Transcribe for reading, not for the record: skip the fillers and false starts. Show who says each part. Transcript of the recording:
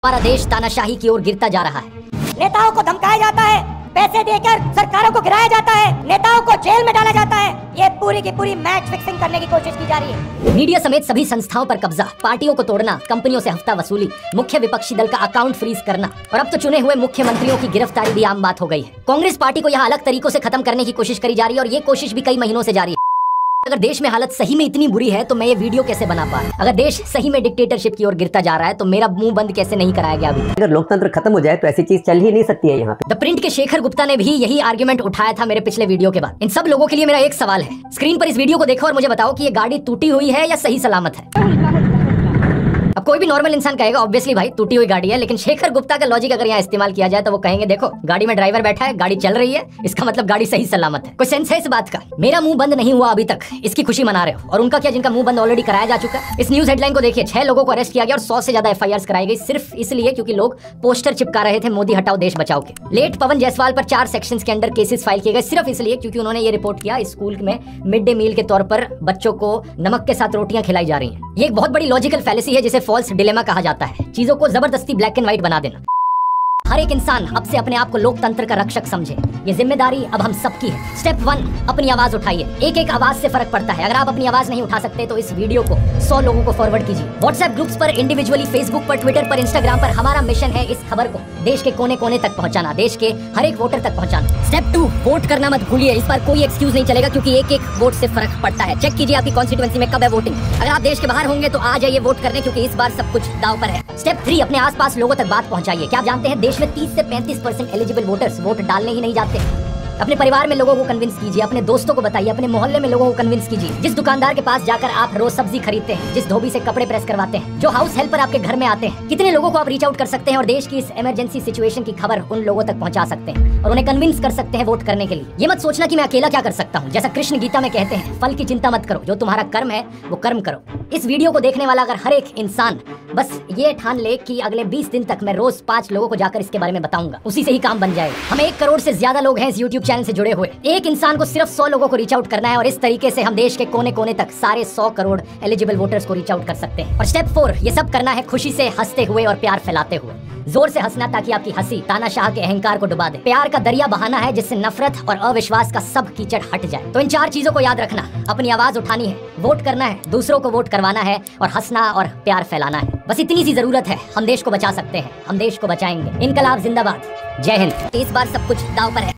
Speaker 1: हमारा देश तानाशाही की ओर गिरता जा रहा है।
Speaker 2: नेताओं को धमकाया जाता है, पैसे देकर सरकारों को गिराया जाता है, नेताओं को जेल में डाला जाता है। ये पूरी की पूरी मैच फिक्सिंग करने की कोशिश की जा रही है।
Speaker 1: मीडिया समेत सभी संस्थाओं पर कब्जा, पार्टियों को तोड़ना, कंपनियों से हफ्ता वसूली, मुख्य विपक्षी दल का अकाउंट फ्रीज करना और अब तो चुने हुए मुख्यमंत्रियों की गिरफ्तारी भी आम बात हो गई है। कांग्रेस पार्टी को यहाँ अलग तरीकों से खत्म करने की कोशिश करी जा रही है और ये कोशिश भी कई महीनों से जारी है। अगर देश में हालत सही में इतनी बुरी है तो मैं ये वीडियो कैसे बना पा रहा? अगर देश सही में डिक्टेटरशिप की ओर गिरता जा रहा है तो मेरा मुंह बंद कैसे नहीं कराया गया अभी?
Speaker 3: अगर लोकतंत्र खत्म हो जाए तो ऐसी चीज चल ही नहीं सकती है यहाँ पे।
Speaker 1: द प्रिंट के शेखर गुप्ता ने भी यही आर्गुमेंट उठाया था मेरे पिछले वीडियो के बाद। इन सब लोगों के लिए मेरा एक सवाल है, स्क्रीन पर इस वीडियो को देखो और मुझे बताओ कि ये गाड़ी टूटी हुई है या सही सलामत है। अब कोई भी नॉर्मल इंसान कहेगा ऑब्वियसली भाई टूटी हुई गाड़ी है, लेकिन शेखर गुप्ता का लॉजिक अगर यहाँ इस्तेमाल किया जाए तो वो कहेंगे देखो गाड़ी में ड्राइवर बैठा है, गाड़ी चल रही है, इसका मतलब गाड़ी सही सलामत है। कोई सेंस है इस बात का? मेरा मुंह बंद नहीं हुआ अभी तक, इसकी खुशी मना रहे हो, और उनका क्या जिनका मुंह बंद ऑलरेडी कराया जा चुका है। इस न्यूज हेडलाइन को देखिए, 6 लोगों को अरेस्ट किया गया और 100 से ज्यादा FIRs कराई गई, सिर्फ इसलिए क्योंकि लोग पोस्टर चिपका रहे थे मोदी हटाओ देश बचाओ के। लेट पवन जायसवाल पर 4 सेक्शंस के अंडर केसेस फाइल किए गए, सिर्फ इसलिए क्योंकि उन्होंने ये रिपोर्ट किया स्कूल में मिड डे मील के तौर पर बच्चों को नमक के साथ रोटियां खिलाई जा रही हैं। ये एक बहुत बड़ी लॉजिकल फैलेसी है जिसे फॉल्स डिलेमा कहा जाता है, चीजों को जबरदस्ती ब्लैक एंड व्हाइट बना देना। हर एक इंसान अब से अपने आप को लोकतंत्र का रक्षक समझे, ये जिम्मेदारी अब हम सबकी है। स्टेप 1, अपनी आवाज उठाइए। एक एक आवाज से फर्क पड़ता है। अगर आप अपनी आवाज नहीं उठा सकते तो इस वीडियो को 100 लोगों को फॉरवर्ड कीजिए। व्हाट्सएप ग्रुप्स पर, इंडिविजुअली, फेसबुक पर, ट्विटर पर, इंस्टाग्राम पर। हमारा मिशन है इस खबर को देश के कोने कोने तक पहुंचाना, देश के हर एक वोटर तक पहुंचाना। स्टेप 2, वोट करना मत भूलिए। इस बार कोई एक्सक्यूज नहीं चलेगा क्योंकि एक एक वोट से फर्क पड़ता है। चेक कीजिए आपकी कॉन्स्टिट्यूएंसी में कब है वोटिंग। अगर आप देश के बाहर होंगे तो आ जाइए वोट करने, क्योंकि इस बार सब कुछ दांव पर है। स्टेप 3, अपने आसपास लोगों तक बात पहुंचाइए। क्या आप जानते हैं देश में 30 से 35% एलिजिबल वोटर्स वोट डालने ही नहीं जाते। अपने परिवार में लोगों को कन्विंस कीजिए, अपने दोस्तों को बताइए, अपने मोहल्ले में लोगों को कन्विंस कीजिए। जिस दुकानदार के पास जाकर आप रोज सब्जी खरीदते हैं, जिस धोबी से कपड़े प्रेस करवाते हैं, जो हाउस हेल्पर आपके घर में आते हैं, कितने लोगों को आप रीच आउट कर सकते हैं और देश की इस इमरजेंसी सिचुएशन की खबर उन लोगों तक पहुंचा सकते हैं और उन्हें कन्विंस कर सकते हैं वोट करने के लिए। ये मत सोचना कि मैं अकेला क्या कर सकता हूँ। जैसा कृष्ण गीता में कहते हैं, फल की चिंता मत करो, जो तुम्हारा कर्म है वो कर्म करो। इस वीडियो को देखने वाला अगर हर एक इंसान बस ये ठान ले कि अगले 20 दिन तक मैं रोज 5 लोगों को जाकर इसके बारे में बताऊंगा, उसी से ही काम बन जाएगा। हम 1 करोड़ से ज्यादा लोग हैं इस YouTube चैनल से जुड़े हुए। एक इंसान को सिर्फ 100 लोगों को रीच आउट करना है और इस तरीके से हम देश के कोने कोने तक सारे 100 करोड़ एलिजिबल वोटर्स को रीच आउट कर सकते हैं। और स्टेप 4, ये सब करना है खुशी से, हंसते हुए और प्यार फैलाते हुए। जोर से हंसना ताकि आपकी हंसी तानाशाह के अहंकार को डुबा दे। प्यार का दरिया बहाना है जिससे नफरत और अविश्वास का सब कीचड़ हट जाए। तो इन 4 चीजों को याद रखना, अपनी आवाज उठानी है, वोट करना है, दूसरों को वोट करवाना है और हंसना और प्यार फैलाना है। बस इतनी सी जरूरत है, हम देश को बचा सकते हैं, हम देश को बचाएंगे। इनकलाब जिंदाबाद, जय हिंद। इस बार सब कुछ दांव पर है।